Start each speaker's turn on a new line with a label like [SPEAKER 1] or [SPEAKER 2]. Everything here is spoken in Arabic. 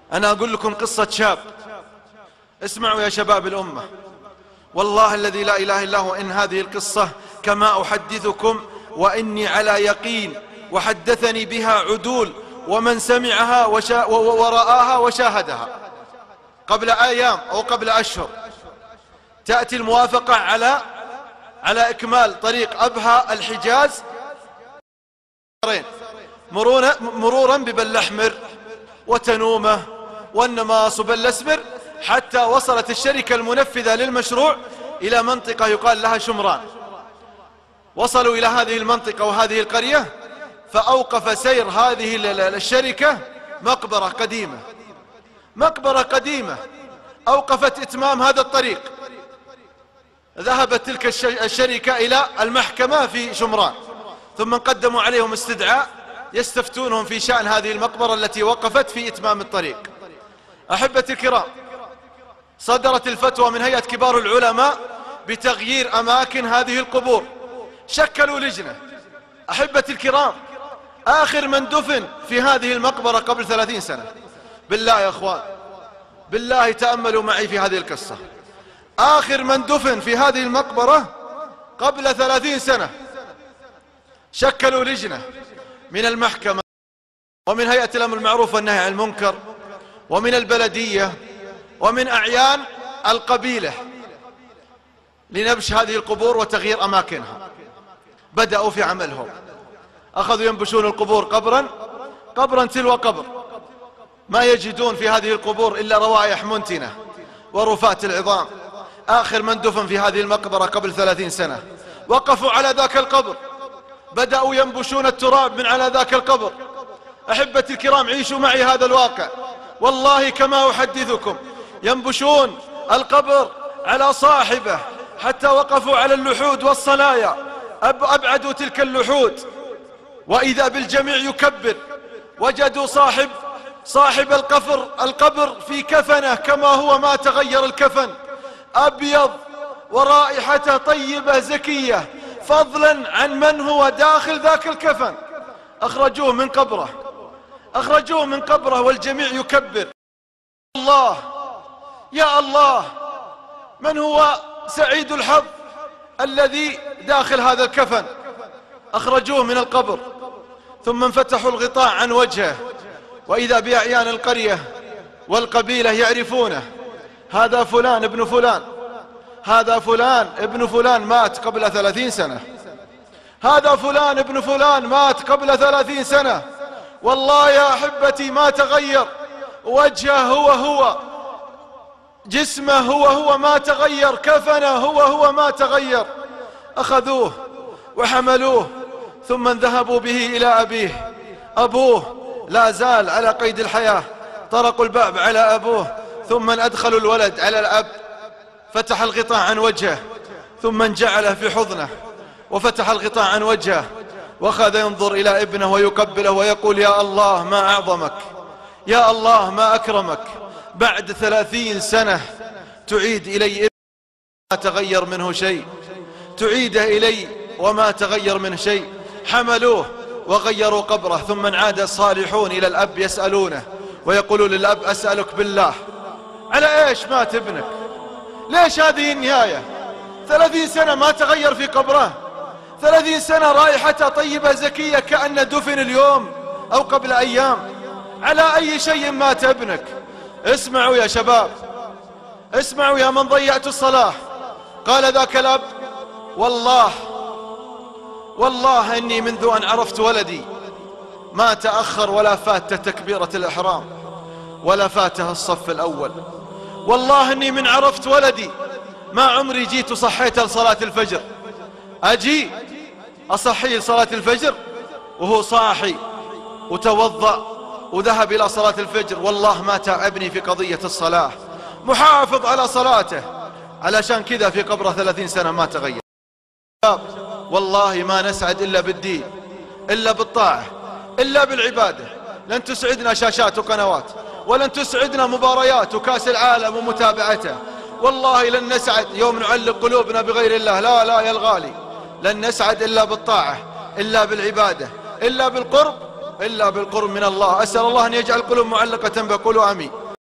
[SPEAKER 1] أنا أقول لكم قصة شاب. اسمعوا يا شباب الأمة، والله الذي لا إله إلا هو إن هذه القصة كما أحدثكم وإني على يقين، وحدثني بها عدول ومن سمعها ورآها وشاهدها قبل أيام أو قبل أشهر. تأتي الموافقة على إكمال طريق أبها الحجاز مرورا ببل أحمر وتنومة والنماص وبل أسمر، حتى وصلت الشركة المنفذة للمشروع إلى منطقة يقال لها شمران. وصلوا إلى هذه المنطقة وهذه القرية، فأوقف سير هذه الشركة مقبرة قديمة أوقفت إتمام هذا الطريق. ذهبت تلك الشركة إلى المحكمة في شمران، ثم قدموا عليهم استدعاء يستفتونهم في شأن هذه المقبرة التي وقفت في إتمام الطريق. أحبتي الكرام، صدرت الفتوى من هيئة كبار العلماء بتغيير أماكن هذه القبور. شكلوا لجنة. أحبتي الكرام، آخر من دفن في هذه المقبرة قبل 30 سنة، بالله يا أخوان، بالله تأملوا معي في هذه القصة. آخر من دفن في هذه المقبرة قبل 30 سنة. شكلوا لجنة من المحكمة ومن هيئة الأمر بالمعروف والنهي عن المنكر ومن البلدية ومن أعيان القبيلة لنبش هذه القبور وتغيير أماكنها. بدأوا في عملهم، أخذوا ينبشون القبور قبرا تلو قبر، ما يجدون في هذه القبور إلا روائح منتنة ورفات العظام. آخر من دفن في هذه المقبرة قبل 30 سنة وقفوا على ذاك القبر، بدأوا ينبشون التراب من على ذاك القبر. أحبتي الكرام، عيشوا معي هذا الواقع، والله كما أحدثكم، ينبشون القبر على صاحبه حتى وقفوا على اللحود والصلايا، أبعدوا تلك اللحود، وإذا بالجميع يكبر. وجدوا صاحب القبر في كفنه كما هو، ما تغير الكفن، أبيض ورائحته طيبة زكية، فضلا عن من هو داخل ذاك الكفن. أخرجوه من قبره والجميع يكبر. الله يا الله، من هو سعيد الحظ الذي داخل هذا الكفن؟ أخرجوه من القبر، ثم انفتحوا الغطاء عن وجهه، وإذا بأعيان القرية والقبيلة يعرفونه. هذا فلان ابن فلان، هذا فلان ابن فلان مات قبل 30 سنة، هذا فلان ابن فلان مات قبل 30 سنة. والله يا أحبتي ما تغير، وجهه هو، جسمه هو ما تغير، كفنه هو ما تغير. أخذوه وحملوه، ثم ذهبوا به إلى أبيه. أبوه لا زال على قيد الحياة. طرقوا الباب على أبوه، ثم أدخلوا الولد على الأب، فتح الغطاء عن وجهه، ثم جعله في حضنه، وفتح الغطاء عن وجهه، وأخذ ينظر إلى ابنه ويقبله ويقول: يا الله ما أعظمك، يا الله ما أكرمك، بعد 30 سنة تعيد إلي ابنه ما تغير منه شيء، تعيده إلي وما تغير منه شيء. حملوه وغيروا قبره، ثم عاد الصالحون إلى الأب يسألونه ويقولون للأب: أسألك بالله، على إيش مات ابنك؟ ليش هذه النهاية؟ 30 سنة ما تغير في قبره، 30 سنة رائحته طيبة زكية كأن دفن اليوم أو قبل أيام. على أي شيء مات ابنك؟ اسمعوا يا شباب، اسمعوا يا من ضيعت الصلاة. قال ذاك الأب: والله إني منذ أن عرفت ولدي ما تأخر ولا فاته تكبيرة الإحرام ولا فاته الصف الأول. والله إني من عرفت ولدي ما عمري جيت وصحيت لصلاة الفجر. أجي أصحي لصلاة الفجر وهو صاحي وتوضأ وذهب إلى صلاة الفجر. والله ما تعبني في قضية الصلاة، محافظ على صلاته. علشان كذا في قبره 30 سنة ما تغير. والله ما نسعد إلا بالدين، إلا بالطاعة، إلا بالعبادة. لن تسعدنا شاشات وقنوات، ولن تسعدنا مباريات وكاس العالم ومتابعته. والله لن نسعد يوم نعلق قلوبنا بغير الله. لا يا الغالي، لن نسعد إلا بالطاعة، إلا بالعبادة، إلا بالقرب إلا بالقرب من الله. أسأل الله أن يجعل القلوب معلقة بقولوا آمين.